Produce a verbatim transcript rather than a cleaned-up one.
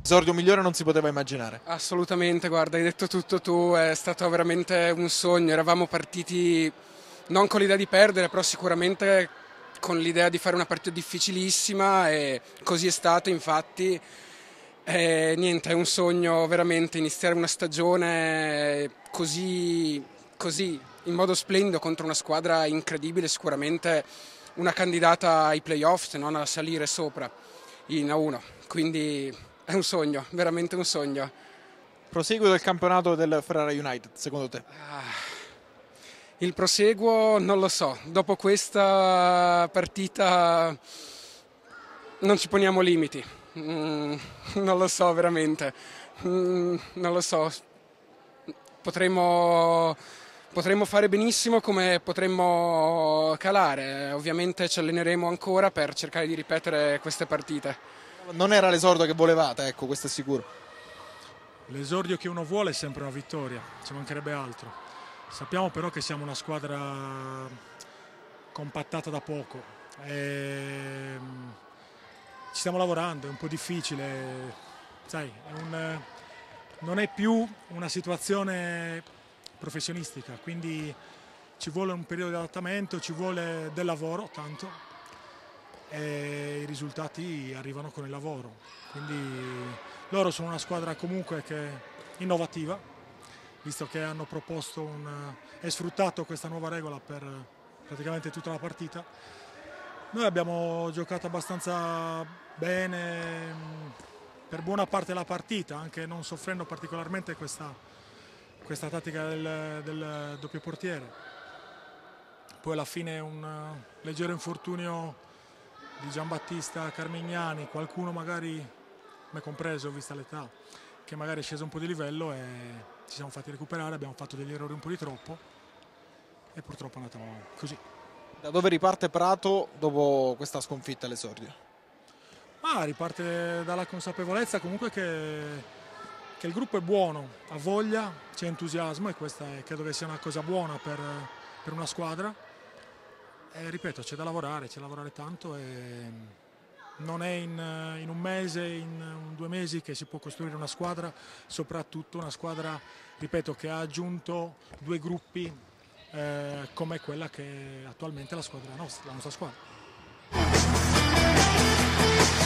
Esordio migliore non si poteva immaginare. Assolutamente, guarda, hai detto tutto tu, è stato veramente un sogno, eravamo partiti non con l'idea di perdere, però sicuramente con l'idea di fare una partita difficilissima e così è stato, infatti. E niente, è un sogno veramente iniziare una stagione così, così in modo splendido contro una squadra incredibile, sicuramente una candidata ai playoff, se non a salire sopra in A uno, quindi è un sogno, veramente un sogno. Proseguo del campionato del Ferrara United, secondo te? Il proseguo non lo so, dopo questa partita non ci poniamo limiti, mm, non lo so veramente, mm, non lo so, potremmo, potremmo fare benissimo come potremmo calare, ovviamente ci alleneremo ancora per cercare di ripetere queste partite. Non era l'esordio che volevate, ecco, questo è sicuro. L'esordio che uno vuole è sempre una vittoria, ci mancherebbe altro. Sappiamo però che siamo una squadra compattata da poco e ci stiamo lavorando, è un po' difficile, sai, è un, non è più una situazione professionistica, quindi ci vuole un periodo di adattamento, ci vuole del lavoro tanto e i risultati arrivano con il lavoro, quindi loro sono una squadra comunque che innovativa, visto che hanno proposto un, e sfruttato questa nuova regola per praticamente tutta la partita. Noi abbiamo giocato abbastanza bene per buona parte della partita, anche non soffrendo particolarmente questa, questa tattica del, del doppio portiere. Poi alla fine un leggero infortunio di Giambattista Carmignani, qualcuno magari, me compreso vista l'età, che magari è sceso un po' di livello e ci siamo fatti recuperare, abbiamo fatto degli errori un po' di troppo e purtroppo è andato così. Da dove riparte Prato dopo questa sconfitta all'esordio? Ah, riparte dalla consapevolezza comunque che, che il gruppo è buono, ha voglia, c'è entusiasmo e questa è, credo che sia una cosa buona per, per una squadra. E ripeto, c'è da lavorare, c'è da lavorare tanto e non è in, in un mese, in due mesi che si può costruire una squadra, soprattutto una squadra, ripeto, che ha aggiunto due gruppi eh, come quella che attualmente è la, squadra nostra, la nostra squadra.